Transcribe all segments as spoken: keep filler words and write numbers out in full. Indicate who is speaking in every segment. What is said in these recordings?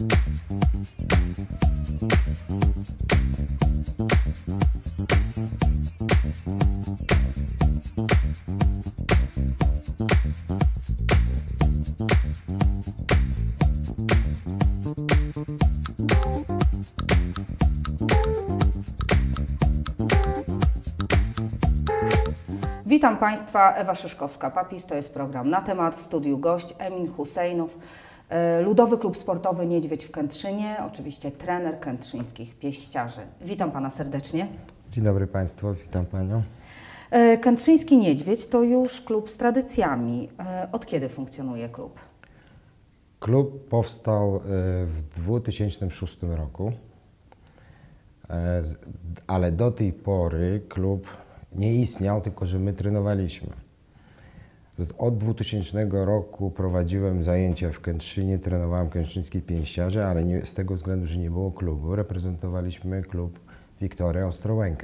Speaker 1: Witam Państwa, Ewa Szyszkowska-Papis, to jest program Na Temat, w studiu gość Emin Husejnow, Ludowy Klub Sportowy Niedźwiedź w Kętrzynie, oczywiście trener kętrzyńskich pięściarzy. Witam Pana serdecznie.
Speaker 2: Dzień dobry Państwu, witam Panią.
Speaker 1: Kętrzyński Niedźwiedź to już klub z tradycjami. Od kiedy funkcjonuje klub?
Speaker 2: Klub powstał w dwa tysiące szóstym roku, ale do tej pory klub nie istniał, tylko że my trenowaliśmy. Od dwutysięcznego roku prowadziłem zajęcia w Kętrzynie, trenowałem kętrzyńskich pięściarzy, ale nie, z tego względu, że nie było klubu, reprezentowaliśmy klub Wiktoria Ostrołęka.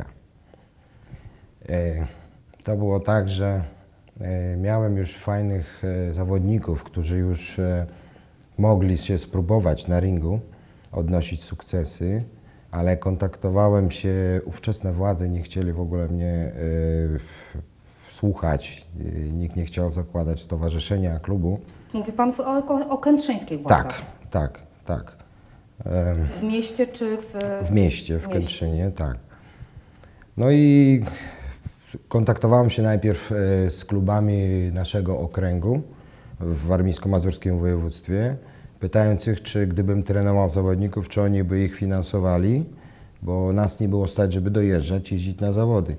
Speaker 2: To było tak, że miałem już fajnych zawodników, którzy już mogli się spróbować na ringu, odnosić sukcesy, ale kontaktowałem się, ówczesne władze nie chcieli w ogóle mnie y, słuchać, y, nikt nie chciał zakładać stowarzyszenia, klubu.
Speaker 1: Mówi Pan o, o kętrzyńskich władzach?
Speaker 2: Tak, tak, tak.
Speaker 1: W mieście czy w...
Speaker 2: W mieście, w Kętrzynie, tak. No i kontaktowałem się najpierw z klubami naszego okręgu w warmińsko-mazurskim województwie, pytając ich, czy gdybym trenował zawodników, czy oni by ich finansowali, bo nas nie było stać, żeby dojeżdżać, jeździć na zawody.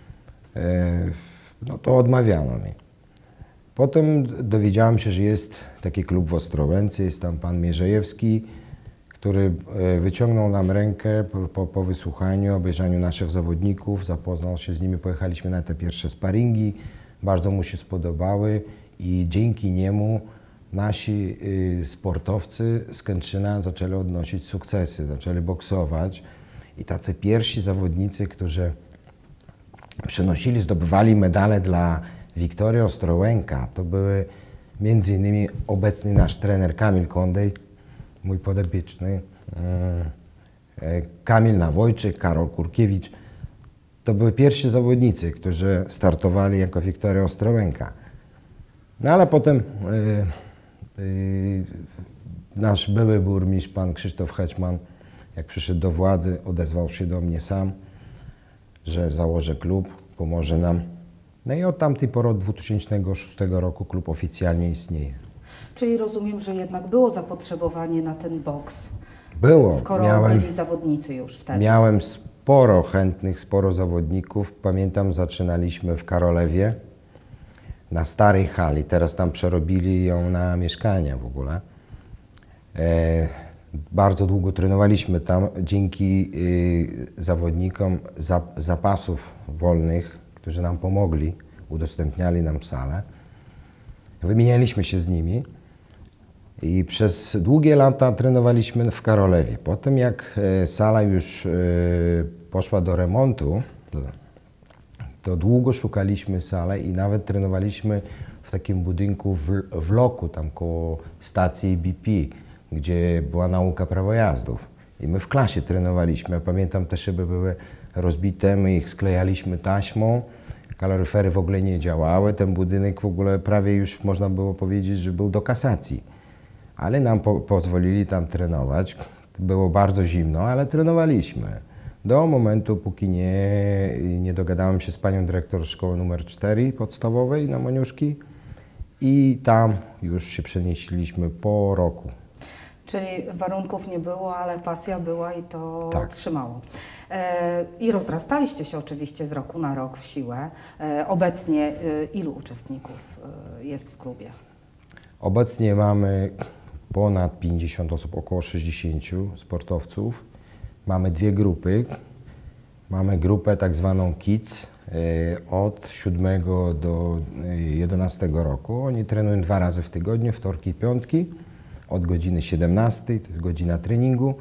Speaker 2: No to odmawiano mi. Potem dowiedziałem się, że jest taki klub w Ostrołęce, jest tam pan Mierzejewski, który wyciągnął nam rękę po, po, po wysłuchaniu, obejrzeniu naszych zawodników, zapoznał się z nimi, pojechaliśmy na te pierwsze sparingi, bardzo mu się spodobały i dzięki niemu nasi y, sportowcy z Kętrzyna zaczęli odnosić sukcesy, zaczęli boksować i tacy pierwsi zawodnicy, którzy przynosili, zdobywali medale dla Wiktorii Ostrołęka, to były między innymi obecny nasz trener Kamil Kondej, mój podopieczny, y, y, Kamil Nawojczyk, Karol Kurkiewicz. To były pierwsi zawodnicy, którzy startowali jako Wiktoria Ostrołęka. No ale potem y, y, nasz były burmistrz, pan Krzysztof Hetman, jak przyszedł do władzy, odezwał się do mnie sam, że założę klub, pomoże nam. No i od tamtej pory, od dwa tysiące szóstego roku klub oficjalnie istnieje.
Speaker 1: Czyli rozumiem, że jednak było zapotrzebowanie na ten boks.
Speaker 2: Było.
Speaker 1: Skoro
Speaker 2: miałem,
Speaker 1: byli zawodnicy już wtedy.
Speaker 2: Miałem sporo chętnych, sporo zawodników. Pamiętam, zaczynaliśmy w Karolewie, na starej hali. Teraz tam przerobili ją na mieszkania w ogóle. E, bardzo długo trenowaliśmy tam dzięki y, zawodnikom za, zapasów wolnych, którzy nam pomogli, udostępniali nam salę. Wymienialiśmy się z nimi i przez długie lata trenowaliśmy w Karolewie. Potem jak y, sala już y, poszła do remontu, to długo szukaliśmy salę i nawet trenowaliśmy w takim budynku w, w Loku, tam koło stacji B P, gdzie była nauka prawojazdów. I my w klasie trenowaliśmy. Ja pamiętam, te szyby były rozbite, my ich sklejaliśmy taśmą, kaloryfery w ogóle nie działały, ten budynek w ogóle prawie już można było powiedzieć, że był do kasacji. Ale nam po, pozwolili tam trenować. Było bardzo zimno, ale trenowaliśmy. Do momentu, póki nie, nie dogadałem się z panią dyrektor szkoły numer cztery podstawowej na Moniuszki i tam już się przenieśliśmy po roku.
Speaker 1: Czyli warunków nie było, ale pasja była i to
Speaker 2: tak.
Speaker 1: trzymało. E, I rozrastaliście się oczywiście z roku na rok w siłę. E, obecnie e, ilu uczestników e, jest w klubie?
Speaker 2: Obecnie mamy ponad pięćdziesiąt osób, około sześćdziesięciu sportowców. Mamy dwie grupy. Mamy grupę tak zwaną Kids od siódmego do jedenastego roku. Oni trenują dwa razy w tygodniu, wtorki i piątki, od godziny siedemnastej, to jest godzina treningu,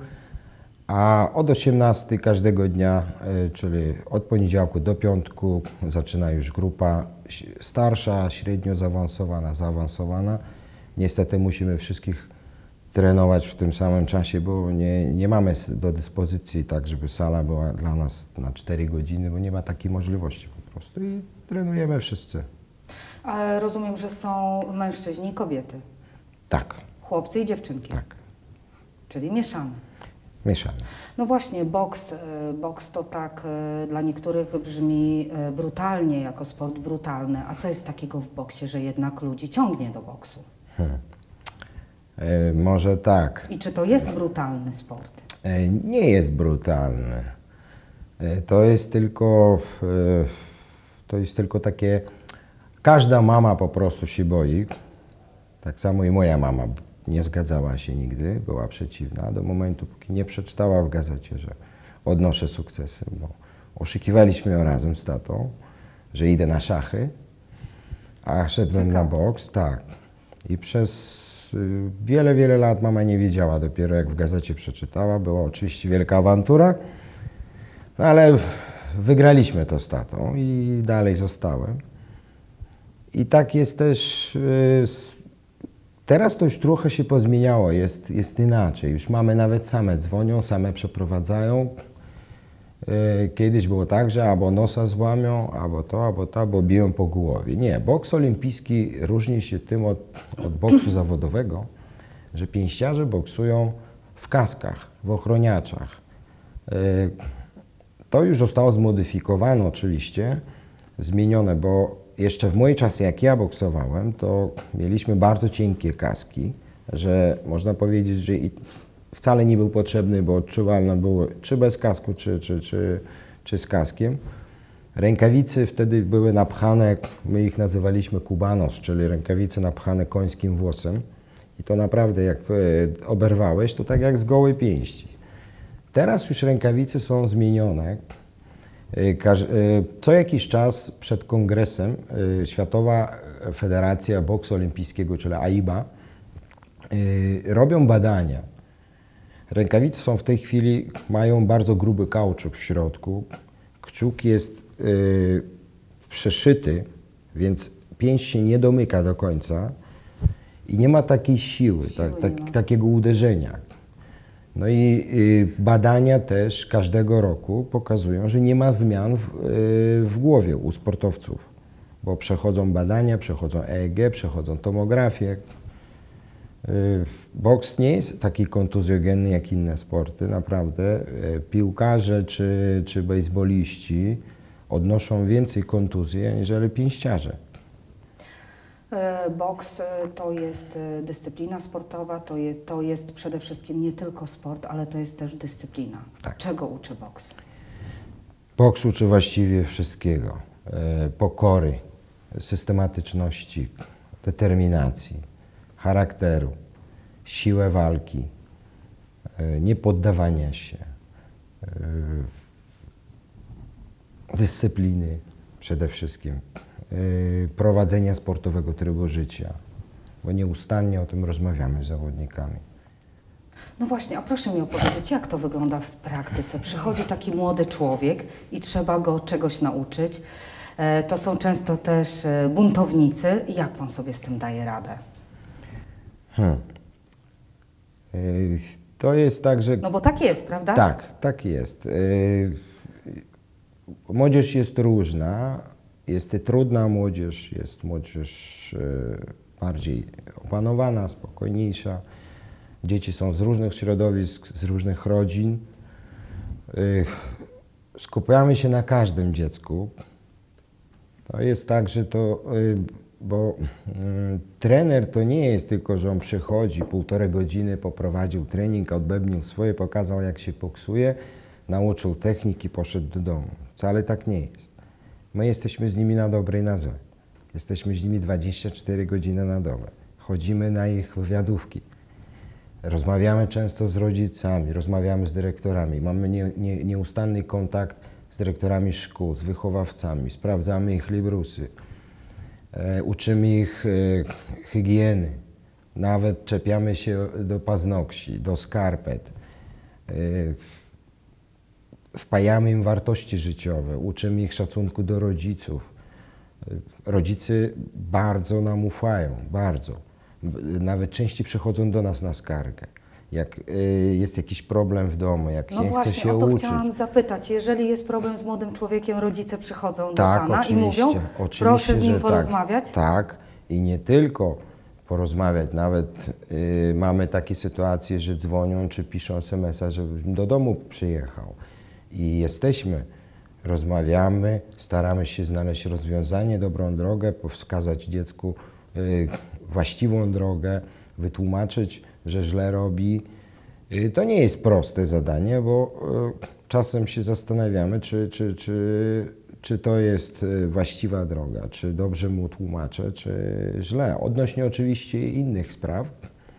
Speaker 2: a od osiemnastej każdego dnia, czyli od poniedziałku do piątku, zaczyna już grupa starsza, średnio zaawansowana, zaawansowana. Niestety musimy wszystkich trenować w tym samym czasie, bo nie, nie mamy do dyspozycji tak, żeby sala była dla nas na cztery godziny, bo nie ma takiej możliwości po prostu i trenujemy wszyscy.
Speaker 1: Ale rozumiem, że są mężczyźni i kobiety,
Speaker 2: Tak,
Speaker 1: chłopcy i dziewczynki,
Speaker 2: tak,
Speaker 1: czyli mieszane.
Speaker 2: mieszane.
Speaker 1: No właśnie, boks, y, boks to tak y, dla niektórych brzmi y, brutalnie, jako sport brutalny. A co jest takiego w boksie, że jednak ludzi ciągnie do boksu?
Speaker 2: Hmm. E, może tak.
Speaker 1: I czy to jest brutalny sport?
Speaker 2: E, nie jest brutalny. E, to jest tylko, e, to jest tylko takie, każda mama po prostu się boi. Tak samo i moja mama nie zgadzała się nigdy, była przeciwna do momentu, póki nie przeczytała w gazecie, że odnoszę sukcesy, bo oszukiwaliśmy ją razem z tatą, że idę na szachy, a szedłem
Speaker 1: Ciekawe.
Speaker 2: na boks, tak. I przez y, wiele, wiele lat mama nie wiedziała, dopiero jak w gazecie przeczytała, była oczywiście wielka awantura, no ale w- wygraliśmy to z tatą i dalej zostałem. I tak jest też, y, s- teraz to już trochę się pozmieniało, jest, jest inaczej. Już mamy nawet same dzwonią, same przeprowadzają. Y, Kiedyś było tak, że albo nosa złamią, albo to, albo to, albo biją po głowie. Nie, boks olimpijski różni się tym od, od boksu zawodowego, że pięściarze boksują w kaskach, w ochroniaczach. Y, To już zostało zmodyfikowane oczywiście, zmienione, bo jeszcze w moje czasy, jak ja boksowałem, to mieliśmy bardzo cienkie kaski, że można powiedzieć, że i wcale nie był potrzebny, bo odczuwalne było czy bez kasku, czy, czy, czy, czy z kaskiem. Rękawice wtedy były napchane, my ich nazywaliśmy kubanos, czyli rękawice napchane końskim włosem. I to naprawdę jak e, oberwałeś, to tak jak z gołej pięści. Teraz już rękawice są zmienione. E, każ- e, Co jakiś czas przed kongresem e, Światowa Federacja Boksu Olimpijskiego, czyli A I B A, e, robią badania. Rękawice są w tej chwili, mają bardzo gruby kauczuk w środku. Kciuk jest y, przeszyty, więc pięść się nie domyka do końca i nie ma takiej siły,
Speaker 1: Siły
Speaker 2: tak, tak,
Speaker 1: nie ma.
Speaker 2: takiego uderzenia. No i y, badania też każdego roku pokazują, że nie ma zmian w, y, w głowie u sportowców, bo przechodzą badania, przechodzą E E G, przechodzą tomografię. Y, Boks nie jest taki kontuzjogenny jak inne sporty, naprawdę. Y, Piłkarze czy, czy bejsboliści odnoszą więcej kontuzji aniżeli pięściarze.
Speaker 1: E, Boks e, to jest e, dyscyplina sportowa, to, je, to jest przede wszystkim nie tylko sport, ale to jest też dyscyplina.
Speaker 2: Tak.
Speaker 1: Czego uczy boks?
Speaker 2: Boks uczy właściwie wszystkiego. Y, Pokory, systematyczności, determinacji, charakteru, siłę walki, y, niepoddawania się, y, dyscypliny przede wszystkim, y, prowadzenia sportowego trybu życia, bo nieustannie o tym rozmawiamy z zawodnikami.
Speaker 1: No właśnie, a proszę mi opowiedzieć, jak to wygląda w praktyce? Przychodzi taki młody człowiek i trzeba go czegoś nauczyć. E, To są często też e, buntownicy. Jak pan sobie z tym daje radę?
Speaker 2: Hmm. Y, To jest tak, że...
Speaker 1: No bo tak jest, prawda?
Speaker 2: Tak, tak jest. Y, Młodzież jest różna, jest i trudna młodzież, jest młodzież y, bardziej opanowana, spokojniejsza. Dzieci są z różnych środowisk, z różnych rodzin. Y, Skupiamy się na każdym dziecku. To jest tak, że to, y, bo y, trener to nie jest tylko, że on przychodzi, półtorej godziny poprowadził trening, odbębnił swoje, pokazał jak się boksuje, nauczył techniki, poszedł do domu. Wcale tak nie jest. My jesteśmy z nimi na dobre i na złe. Jesteśmy z nimi dwadzieścia cztery godziny na dobę. Chodzimy na ich wywiadówki. Rozmawiamy często z rodzicami, rozmawiamy z dyrektorami. Mamy nie, nie, nieustanny kontakt z dyrektorami szkół, z wychowawcami. Sprawdzamy ich librusy. E, uczymy ich e, higieny. Nawet czepiamy się do paznokci, do skarpet. E, Wpajamy im wartości życiowe, uczymy ich szacunku do rodziców. Rodzice bardzo nam ufają, bardzo. nawet częściej przychodzą do nas na skargę. Jak y, jest jakiś problem w domu, jak
Speaker 1: no
Speaker 2: nie
Speaker 1: właśnie,
Speaker 2: chce się
Speaker 1: o to
Speaker 2: uczyć.
Speaker 1: chciałam zapytać. Jeżeli jest problem z młodym człowiekiem, rodzice przychodzą do
Speaker 2: Tak,
Speaker 1: Pana
Speaker 2: oczywiście,
Speaker 1: i mówią,
Speaker 2: oczywiście,
Speaker 1: proszę z nim
Speaker 2: że
Speaker 1: porozmawiać?
Speaker 2: Tak, tak, i nie tylko porozmawiać, nawet y, mamy takie sytuacje, że dzwonią czy piszą es em es a, żebym do domu przyjechał. I jesteśmy, rozmawiamy, staramy się znaleźć rozwiązanie, dobrą drogę, wskazać dziecku y, właściwą drogę, wytłumaczyć, że źle robi. Y, to nie jest proste zadanie, bo y, czasem się zastanawiamy, czy, czy, czy, czy to jest właściwa droga, czy dobrze mu tłumaczę, czy źle. Odnośnie oczywiście innych spraw.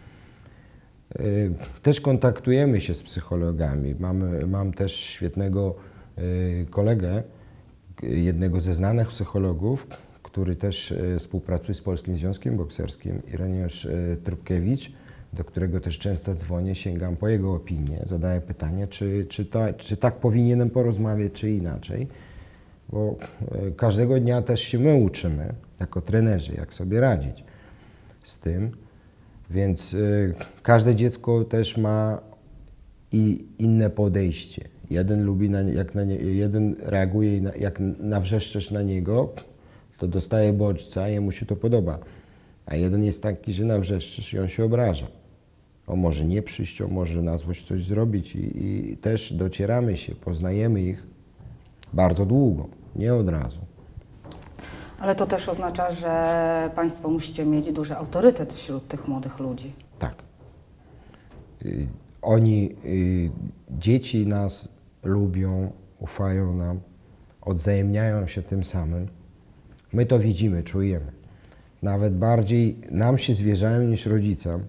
Speaker 2: Y, też kontaktujemy się z psychologami. Mamy, mam też świetnego y, kolegę, jednego ze znanych psychologów, który też y, współpracuje z Polskim Związkiem Bokserskim, Ireneusz y, Trubkiewicz, do którego też często dzwonię, sięgam po jego opinię, zadaję pytanie, czy, czy, ta, czy tak powinienem porozmawiać, czy inaczej. Bo y, każdego dnia też się my uczymy, jako trenerzy, jak sobie radzić z tym. Więc y, każde dziecko też ma i inne podejście. Jeden lubi, na, jak na nie, jeden reaguje, na, jak nawrzeszczesz na niego, to dostaje bodźca i jemu się to podoba. A jeden jest taki, że nawrzeszczysz i on się obraża. On może nie przyjść, on może na złość coś zrobić i, i też docieramy się, poznajemy ich bardzo długo, nie od razu.
Speaker 1: Ale to też oznacza, że Państwo musicie mieć duży autorytet wśród tych młodych ludzi.
Speaker 2: Tak. Y, oni, y, dzieci nas lubią, ufają nam, odwzajemniają się tym samym. My to widzimy, czujemy. Nawet bardziej nam się zwierzają niż rodzicom.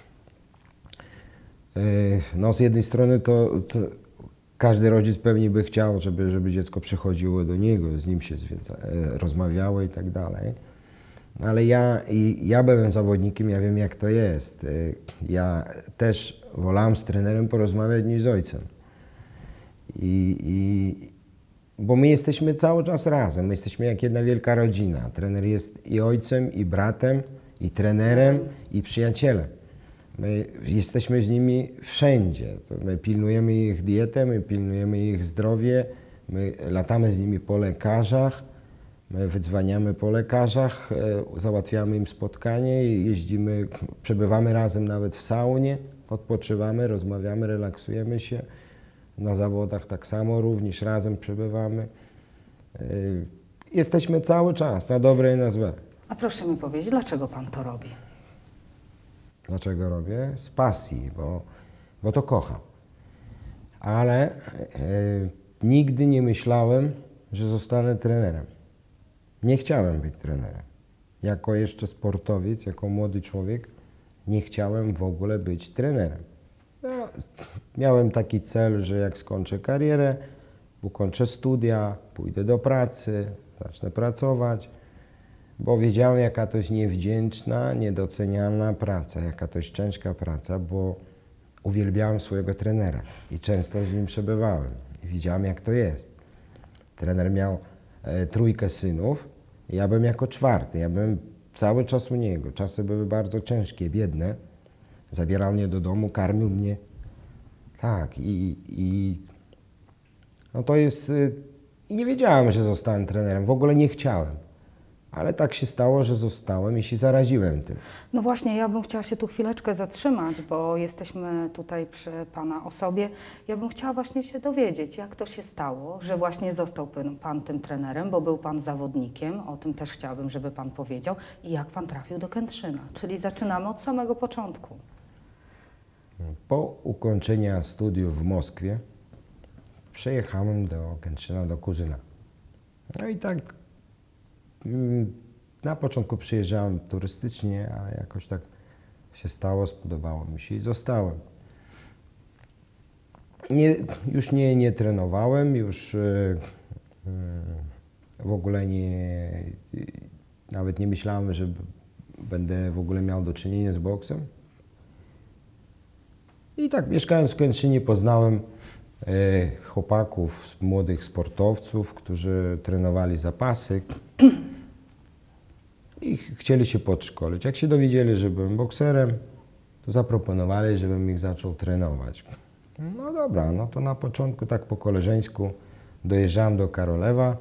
Speaker 2: Y, no z jednej strony to, to każdy rodzic pewnie by chciał, żeby, żeby dziecko przychodziło do niego, z nim się zwiedza, rozmawiało i tak dalej. Ale ja, i ja byłem zawodnikiem, ja wiem jak to jest. Ja też wolałem z trenerem porozmawiać niż z ojcem. I, i, bo my jesteśmy cały czas razem, my jesteśmy jak jedna wielka rodzina. Trener jest i ojcem, i bratem, i trenerem, i przyjacielem. My jesteśmy z nimi wszędzie. My pilnujemy ich dietę, my pilnujemy ich zdrowie, my latamy z nimi po lekarzach, my wydzwaniamy po lekarzach, załatwiamy im spotkanie, jeździmy, przebywamy razem nawet w saunie, odpoczywamy, rozmawiamy, relaksujemy się. Na zawodach tak samo, również razem przebywamy. Jesteśmy cały czas, na dobre i na złe.
Speaker 1: A proszę mi powiedzieć, dlaczego Pan to robi?
Speaker 2: Dlaczego robię? Z pasji, bo, bo to kocham. Ale e, nigdy nie myślałem, że zostanę trenerem. Nie chciałem być trenerem. Jako jeszcze sportowiec, jako młody człowiek, nie chciałem w ogóle być trenerem. No, miałem taki cel, że jak skończę karierę, ukończę studia, pójdę do pracy, zacznę pracować. Bo wiedziałem, jaka to jest niewdzięczna, niedocenialna praca, jaka to jest ciężka praca, bo uwielbiałem swojego trenera i często z nim przebywałem i widziałem, jak to jest. Trener miał e, trójkę synów, ja byłem jako czwarty, ja byłem cały czas u niego. Czasy były bardzo ciężkie, biedne. Zabierał mnie do domu, karmił mnie. Tak, i, i no to jest... I nie wiedziałem, że zostanę trenerem, w ogóle nie chciałem. Ale tak się stało, że zostałem i się zaraziłem tym.
Speaker 1: No właśnie, ja bym chciała się tu chwileczkę zatrzymać, bo jesteśmy tutaj przy Pana osobie. Ja bym chciała właśnie się dowiedzieć, jak to się stało, że właśnie został Pan, pan tym trenerem, bo był Pan zawodnikiem, o tym też chciałabym, żeby Pan powiedział, i jak Pan trafił do Kętrzyna, czyli zaczynamy od samego początku.
Speaker 2: Po ukończeniu studiów w Moskwie przejechałem do Kętrzyna, do kuzyna. No i tak na początku przyjeżdżałem turystycznie, ale jakoś tak się stało, spodobało mi się i zostałem. Nie, już nie, nie trenowałem, już yy, yy, w ogóle nie, yy, nawet nie myślałem, że będę w ogóle miał do czynienia z boksem. I tak mieszkając w Kętrzynie poznałem yy, chłopaków, młodych sportowców, którzy trenowali zapasy. i ch- chcieli się podszkolić. Jak się dowiedzieli, że byłem bokserem, to zaproponowali, żebym ich zaczął trenować. No dobra, no to na początku tak po koleżeńsku dojeżdżałem do Karolewa,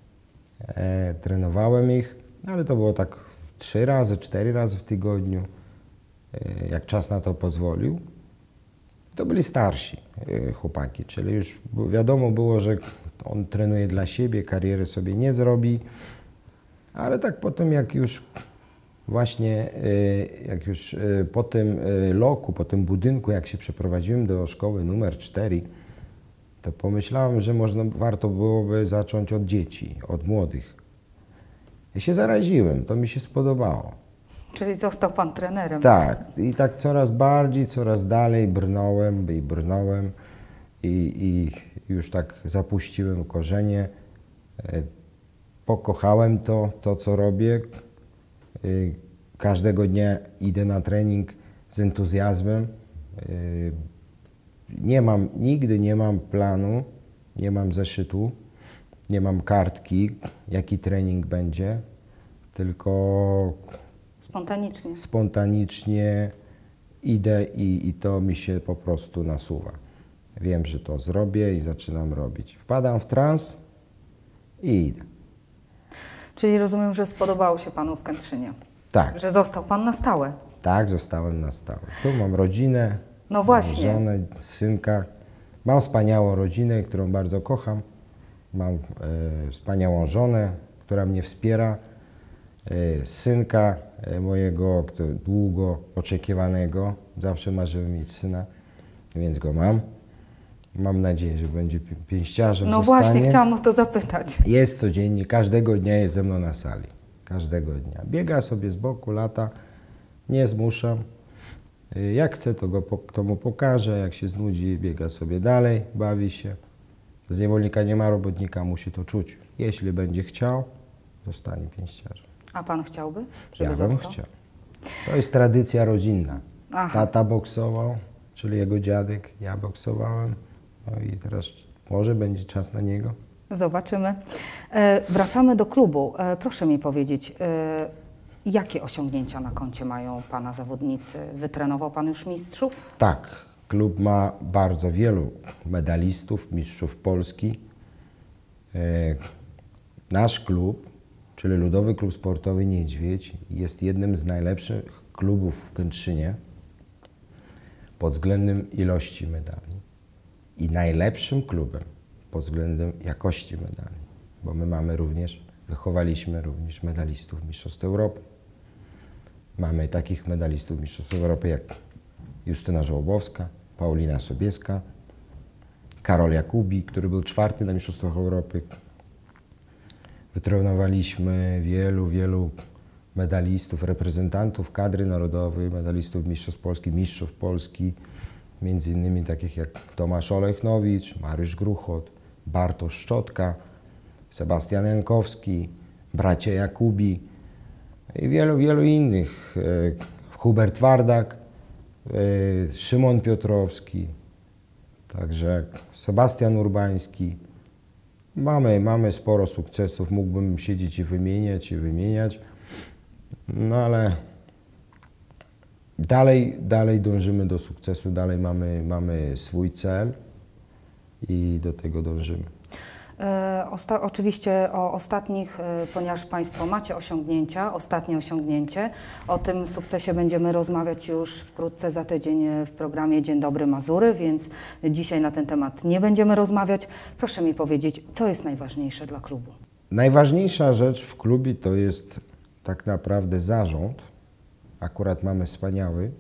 Speaker 2: e, trenowałem ich, ale to było tak trzy razy, cztery razy w tygodniu, e, jak czas na to pozwolił. To byli starsi e, chłopaki, czyli już bu- wiadomo było, że on trenuje dla siebie, kariery sobie nie zrobi, ale tak potem jak już właśnie, e, jak już e, po tym e, loku, po tym budynku, jak się przeprowadziłem do szkoły numer cztery, to pomyślałem, że można, warto byłoby zacząć od dzieci, od młodych. I się zaraziłem, to mi się spodobało.
Speaker 1: Czyli został pan trenerem.
Speaker 2: Tak, i tak coraz bardziej, coraz dalej brnąłem i brnąłem i, i już tak zapuściłem korzenie. E, Pokochałem to, to co robię. E, Każdego dnia idę na trening z entuzjazmem. E, Nie mam, nigdy nie mam planu, nie mam zeszytu, nie mam kartki, jaki trening będzie, tylko
Speaker 1: Spontanicznie.
Speaker 2: spontanicznie idę i, i to mi się po prostu nasuwa. Wiem, że to zrobię i zaczynam robić. Wpadam w trans i idę.
Speaker 1: Czyli rozumiem, że spodobało się panu w Kętrzynie.
Speaker 2: Tak,
Speaker 1: Że został pan na stałe.
Speaker 2: tak, zostałem na stałe. Tu mam rodzinę,
Speaker 1: No właśnie.
Speaker 2: mam żonę, synka. Mam wspaniałą rodzinę, którą bardzo kocham. Mam e, wspaniałą żonę, która mnie wspiera. E, synka e, mojego, który, długo oczekiwanego. Zawsze marzyłem mieć syna, więc go mam. Mam nadzieję, że będzie pi- pięściarzem.
Speaker 1: No
Speaker 2: zostanie.
Speaker 1: właśnie, chciałam o to zapytać.
Speaker 2: Jest codziennie, każdego dnia jest ze mną na sali. Każdego dnia. Biega sobie z boku, lata. Nie zmuszam. Y, Jak chce, to, go, po- to mu pokażę. Jak się znudzi, biega sobie dalej, bawi się. Z niewolnika nie ma robotnika, musi to czuć. Jeśli będzie chciał, zostanie pięściarzem.
Speaker 1: A pan chciałby, żeby
Speaker 2: Ja bym
Speaker 1: został?
Speaker 2: chciał. To jest tradycja rodzinna.
Speaker 1: Aha.
Speaker 2: Tata boksował, czyli jego dziadek, ja boksowałem. No i teraz może będzie czas na niego.
Speaker 1: Zobaczymy. E, wracamy do klubu. E, proszę mi powiedzieć, e, jakie osiągnięcia na koncie mają pana zawodnicy? Wytrenował pan już mistrzów?
Speaker 2: Tak, klub ma bardzo wielu medalistów, mistrzów Polski. E, Nasz klub, czyli Ludowy Klub Sportowy Niedźwiedź, jest jednym z najlepszych klubów w Kętrzynie pod względem ilości medali i najlepszym klubem pod względem jakości medali, bo my mamy również, wychowaliśmy również medalistów Mistrzostw Europy. Mamy takich medalistów Mistrzostw Europy jak Justyna Żołobowska, Paulina Sobieska, Karol Jakubi, który był czwarty na Mistrzostwach Europy. Wytrenowaliśmy wielu, wielu medalistów, reprezentantów kadry narodowej, medalistów Mistrzostw Polski, mistrzów Polski, między innymi takich jak Tomasz Olechnowicz, Mariusz Gruchot, Bartosz Szczotka, Sebastian Jankowski, bracia Jakubi i wielu, wielu innych. E, Hubert Wardak, e, Szymon Piotrowski, także Sebastian Urbański. Mamy, mamy sporo sukcesów, mógłbym siedzieć i wymieniać, i wymieniać, no ale dalej, dalej dążymy do sukcesu, dalej mamy, mamy swój cel i do tego dążymy.
Speaker 1: E, osta- oczywiście o ostatnich, e, ponieważ Państwo macie osiągnięcia, ostatnie osiągnięcie, o tym sukcesie będziemy rozmawiać już wkrótce za tydzień e, w programie Dzień Dobry Mazury, więc dzisiaj na ten temat nie będziemy rozmawiać. Proszę mi powiedzieć, co jest najważniejsze dla klubu?
Speaker 2: Najważniejsza rzecz w klubie to jest tak naprawdę zarząd. Akurat mamy wspaniały.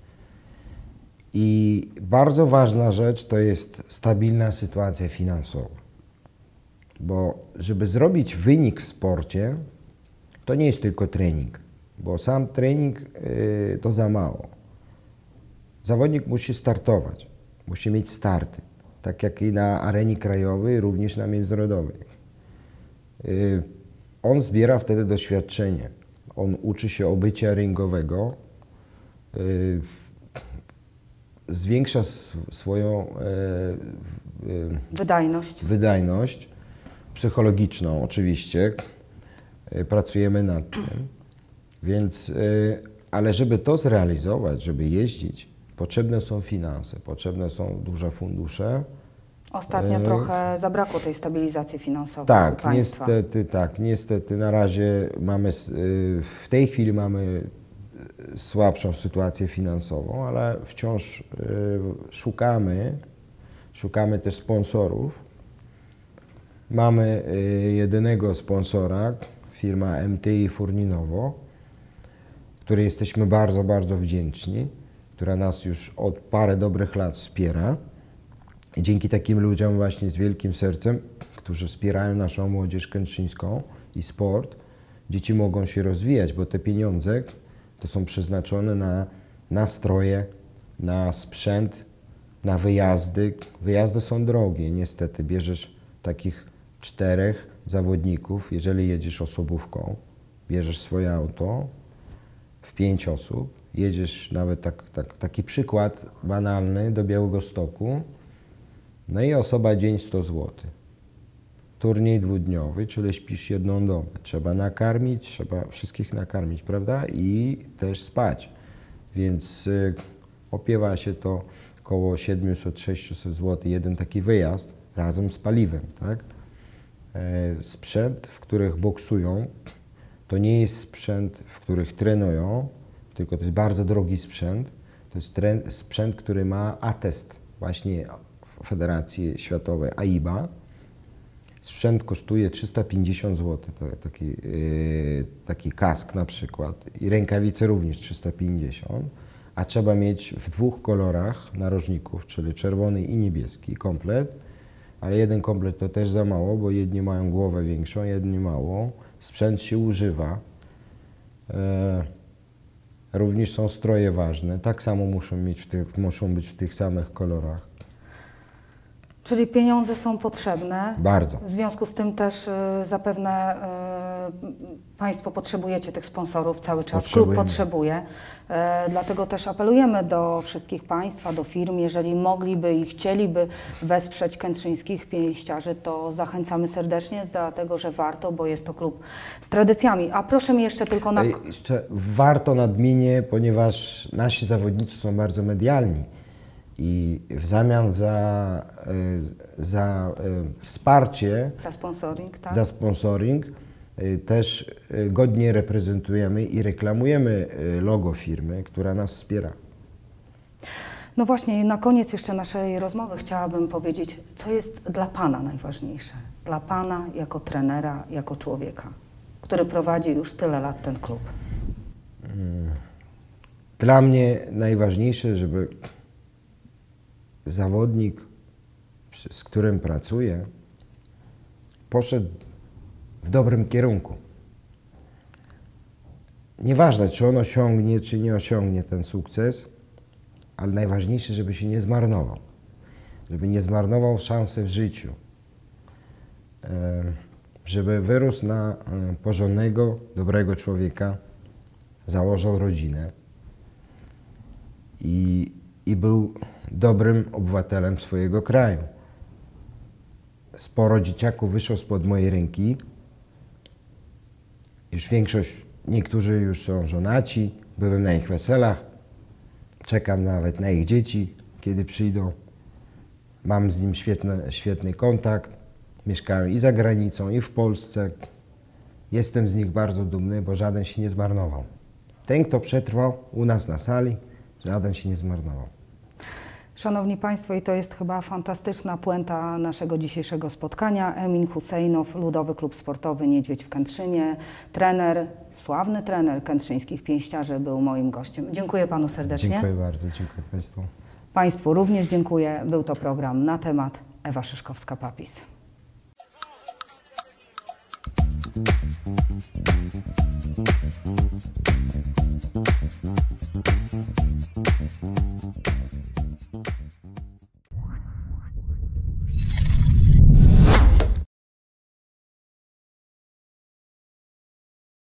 Speaker 2: I bardzo ważna rzecz to jest stabilna sytuacja finansowa. Bo żeby zrobić wynik w sporcie, to nie jest tylko trening, bo sam trening yy, to za mało. Zawodnik musi startować, musi mieć starty, tak jak i na arenie krajowej, również na międzynarodowej. Yy, on zbiera wtedy doświadczenie, on uczy się obycia ringowego, yy, zwiększa sw swoją yy, yy,
Speaker 1: Wydajność.
Speaker 2: wydajność psychologiczną oczywiście. Pracujemy nad tym. Więc, y, ale żeby to zrealizować, żeby jeździć, potrzebne są finanse, potrzebne są duże fundusze.
Speaker 1: Ostatnio
Speaker 2: E,
Speaker 1: trochę zabrakło tej stabilizacji finansowej u
Speaker 2: Tak,
Speaker 1: państwa.
Speaker 2: niestety, tak, niestety na razie mamy, s- y, w tej chwili mamy słabszą sytuację finansową, ale wciąż y, szukamy, szukamy też sponsorów. Mamy y, jedynego sponsora, firma M T I Furninowo, której jesteśmy bardzo, bardzo wdzięczni, która nas już od parę dobrych lat wspiera. I dzięki takim ludziom właśnie z wielkim sercem, którzy wspierają naszą młodzież kętrzyńską i sport, dzieci mogą się rozwijać, bo te pieniądze to są przeznaczone na nastroje, na sprzęt, na wyjazdy. Wyjazdy są drogie, niestety. Bierzesz takich czterech zawodników, jeżeli jedziesz osobówką, bierzesz swoje auto w pięć osób, jedziesz nawet tak, tak, taki przykład banalny do Białegostoku, no i osoba dzień sto złotych. Turniej dwudniowy, czyli śpisz jedną dobę. Trzeba nakarmić, trzeba wszystkich nakarmić, prawda? I też spać. Więc y, opiewa się to około siedemset do sześciuset złotych jeden taki wyjazd razem z paliwem, tak? E, sprzęt, w których boksują, to nie jest sprzęt, w których trenują, tylko to jest bardzo drogi sprzęt. To jest tren, sprzęt, który ma atest właśnie Federacji Światowej A I B A. Sprzęt kosztuje trzysta pięćdziesiąt złotych, to, taki, yy, taki kask na przykład i rękawice również trzysta pięćdziesiąt, a trzeba mieć w dwóch kolorach narożników, czyli czerwony i niebieski komplet, ale jeden komplet to też za mało, bo jedni mają głowę większą, jedni małą. Sprzęt się używa. Yy, również są stroje ważne, tak samo muszą, mieć w tych, muszą być w tych samych kolorach.
Speaker 1: Czyli pieniądze są potrzebne.
Speaker 2: Bardzo.
Speaker 1: W związku z tym też y, zapewne y, Państwo potrzebujecie tych sponsorów cały czas. Klub potrzebuje. Y, dlatego też apelujemy do wszystkich Państwa, do firm, jeżeli mogliby i chcieliby wesprzeć kętrzyńskich pięściarzy, to zachęcamy serdecznie, dlatego że warto, bo jest to klub z tradycjami. A proszę mi jeszcze tylko na...
Speaker 2: Jeszcze warto nadmienię, ponieważ nasi zawodnicy są bardzo medialni. I w zamian za, za wsparcie,
Speaker 1: Za sponsoring, tak?
Speaker 2: za sponsoring też godnie reprezentujemy i reklamujemy logo firmy, która nas wspiera.
Speaker 1: No właśnie, na koniec jeszcze naszej rozmowy chciałabym powiedzieć, co jest dla Pana najważniejsze? Dla Pana jako trenera, jako człowieka, który prowadzi już tyle lat ten klub.
Speaker 2: Dla mnie najważniejsze, żeby zawodnik, z którym pracuję, poszedł w dobrym kierunku. Nieważne, czy on osiągnie, czy nie osiągnie ten sukces, ale najważniejsze, żeby się nie zmarnował. Żeby nie zmarnował szansy w życiu. Żeby wyrósł na porządnego, dobrego człowieka, założył rodzinę i, i był dobrym obywatelem swojego kraju. Sporo dzieciaków wyszło spod mojej ręki. Już większość, niektórzy już są żonaci, byłem na ich weselach, czekam nawet na ich dzieci, kiedy przyjdą. Mam z nim świetny, świetny kontakt, mieszkają i za granicą, i w Polsce. Jestem z nich bardzo dumny, bo żaden się nie zmarnował. Ten, kto przetrwał u nas na sali, żaden się nie zmarnował.
Speaker 1: Szanowni Państwo, i to jest chyba fantastyczna puenta naszego dzisiejszego spotkania. Emin Husejnow, Ludowy Klub Sportowy Niedźwiedź w Kętrzynie, trener, sławny trener kętrzyńskich pięściarzy był moim gościem. Dziękuję Panu serdecznie.
Speaker 2: Dziękuję bardzo, dziękuję Państwu.
Speaker 1: Państwu również dziękuję. Był to program Na Temat. Ewa Szyszkowska-Papis.